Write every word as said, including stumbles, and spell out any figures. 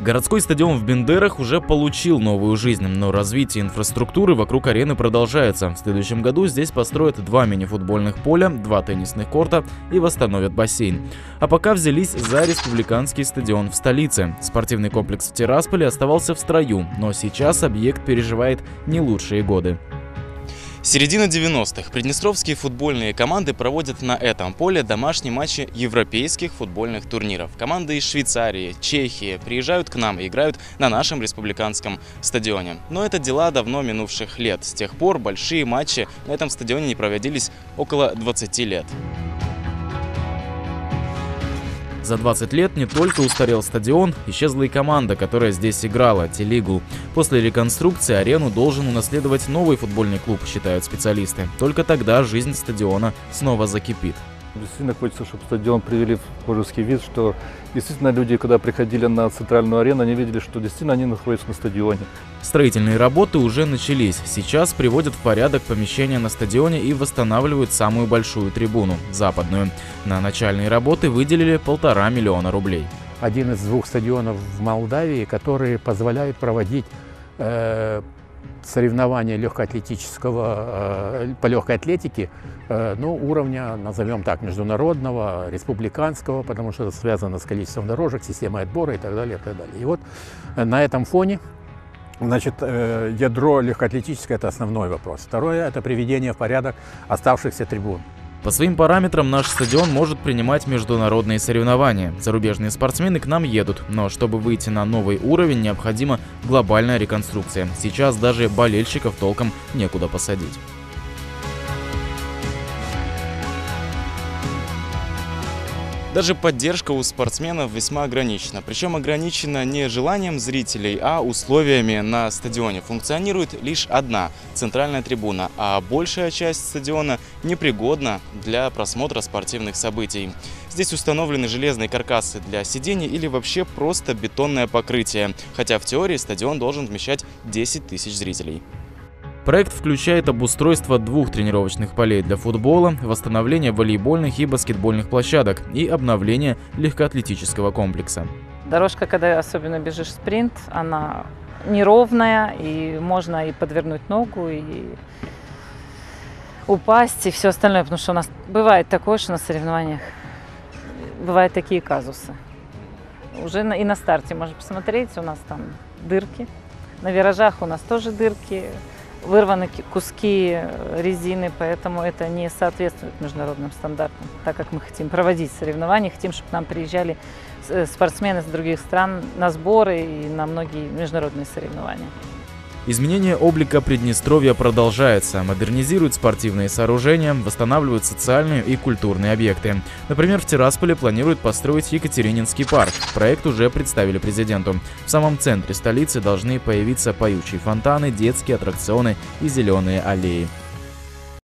Городской стадион в Бендерах уже получил новую жизнь, но развитие инфраструктуры вокруг арены продолжается. В следующем году здесь построят два мини-футбольных поля, два теннисных корта и восстановят бассейн. А пока взялись за республиканский стадион в столице. Спортивный комплекс в Тирасполе оставался в строю, но сейчас объект переживает не лучшие годы. Середина девяностых. Приднестровские футбольные команды проводят на этом поле домашние матчи европейских футбольных турниров. Команды из Швейцарии, Чехии приезжают к нам и играют на нашем республиканском стадионе. Но это дела давно минувших лет. С тех пор большие матчи на этом стадионе не проводились около двадцати лет. За двадцать лет не только устарел стадион, исчезла и команда, которая здесь играла – Телигул. После реконструкции арену должен унаследовать новый футбольный клуб, считают специалисты. Только тогда жизнь стадиона снова закипит. Действительно хочется, чтобы стадион привели в божеский вид, что действительно люди, когда приходили на центральную арену, они видели, что действительно они находятся на стадионе. Строительные работы уже начались. Сейчас приводят в порядок помещения на стадионе и восстанавливают самую большую трибуну – западную. На начальные работы выделили полтора миллиона рублей. Один из двух стадионов в Молдавии, которые позволяют проводить э, соревнования легкоатлетического, э, по легкой атлетике, э, ну, уровня, назовем так, международного, республиканского, потому что это связано с количеством дорожек, системой отбора и так далее, и так далее. И вот на этом фоне, значит, э, ядро легкоатлетическое – это основной вопрос. Второе – это приведение в порядок оставшихся трибун. По своим параметрам наш стадион может принимать международные соревнования. Зарубежные спортсмены к нам едут, но чтобы выйти на новый уровень, необходима глобальная реконструкция. Сейчас даже болельщиков толком некуда посадить. Даже поддержка у спортсменов весьма ограничена. Причем ограничена не желанием зрителей, а условиями на стадионе. Функционирует лишь одна центральная трибуна, а большая часть стадиона непригодна для просмотра спортивных событий. Здесь установлены железные каркасы для сидений или вообще просто бетонное покрытие. Хотя в теории стадион должен вмещать десять тысяч зрителей. Проект включает обустройство двух тренировочных полей для футбола, восстановление волейбольных и баскетбольных площадок и обновление легкоатлетического комплекса. Дорожка, когда особенно бежишь спринт, она неровная, и можно и подвернуть ногу, и упасть, и все остальное. Потому что у нас бывает такое, что на соревнованиях бывают такие казусы. Уже на, и на старте можно посмотреть, у нас там дырки. На виражах у нас тоже дырки. Вырваны куски резины, поэтому это не соответствует международным стандартам. Так как мы хотим проводить соревнования, хотим, чтобы к нам приезжали спортсмены из других стран на сборы и на многие международные соревнования. Изменение облика Приднестровья продолжается. Модернизируют спортивные сооружения, восстанавливают социальные и культурные объекты. Например, в Тирасполе планируют построить Екатерининский парк. Проект уже представили президенту. В самом центре столицы должны появиться поющие фонтаны, детские аттракционы и зеленые аллеи.